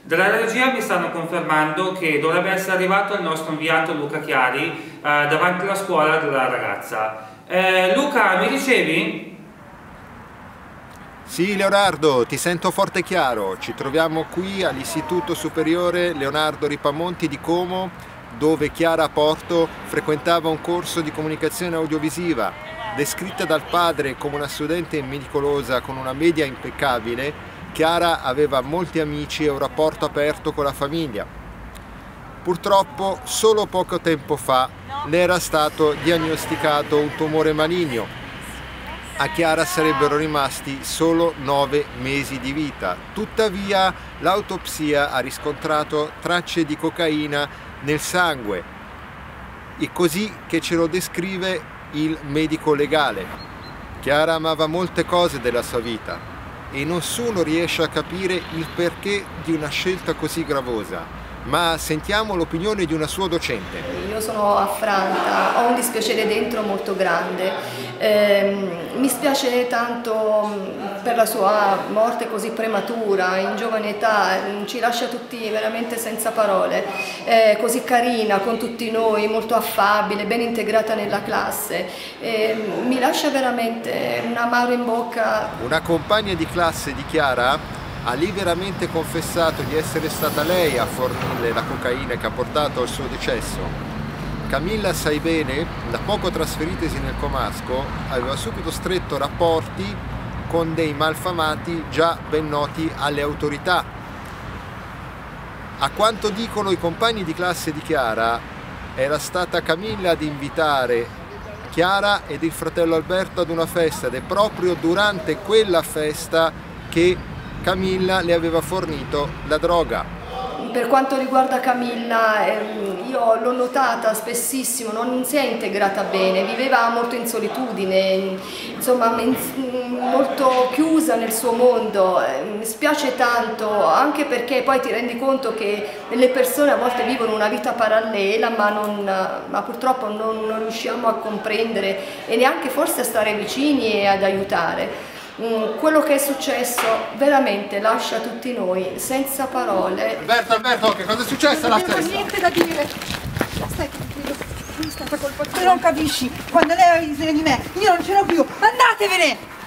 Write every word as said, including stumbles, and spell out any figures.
Dalla regia mi stanno confermando che dovrebbe essere arrivato il nostro inviato Luca Chiari eh, davanti alla scuola della ragazza. Eh, Luca, mi ricevi? Sì, Leonardo, ti sento forte e chiaro. Ci troviamo qui all'Istituto Superiore Leonardo Ripamonti di Como, dove Chiara Porto frequentava un corso di comunicazione audiovisiva. Descritta dal padre come una studente meticolosa con una media impeccabile, Chiara aveva molti amici e un rapporto aperto con la famiglia. Purtroppo, solo poco tempo fa le era stato diagnosticato un tumore maligno. A Chiara sarebbero rimasti solo nove mesi di vita. Tuttavia, l'autopsia ha riscontrato tracce di cocaina nel sangue. È così che ce lo descrive il medico legale. Chiara amava molte cose della sua vita e nessuno riesce a capire il perché di una scelta così gravosa. Ma sentiamo l'opinione di una sua docente. Io sono affranta, ho un dispiacere dentro molto grande, eh, mi spiace tanto per la sua morte così prematura, in giovane età, ci lascia tutti veramente senza parole, eh, così carina con tutti noi, molto affabile, ben integrata nella classe, eh, mi lascia veramente un amaro in bocca. Una compagna di classe di Chiara ha liberamente confessato di essere stata lei a fornirle la cocaina che ha portato al suo decesso. Camilla Saibene, da poco trasferitesi nel Comasco, aveva subito stretto rapporti con dei malfamati già ben noti alle autorità. A quanto dicono i compagni di classe di Chiara, era stata Camilla ad invitare Chiara ed il fratello Alberto ad una festa ed è proprio durante quella festa che Camilla le aveva fornito la droga. Per quanto riguarda Camilla, io l'ho notata spessissimo, non si è integrata bene, viveva molto in solitudine, insomma molto chiusa nel suo mondo. Mi spiace tanto, anche perché poi ti rendi conto che le persone a volte vivono una vita parallela, ma, non, ma purtroppo non, non riusciamo a comprendere e neanche forse a stare vicini e ad aiutare. Quello che è successo veramente lascia tutti noi senza parole. Alberto, Alberto, che cosa è successo alla festa? Non ho niente da dire. Stai tranquillo, non è stata colpa tua. Tu non capisci, quando lei aveva bisogno di me, io non ce l'ho più. Andatevene!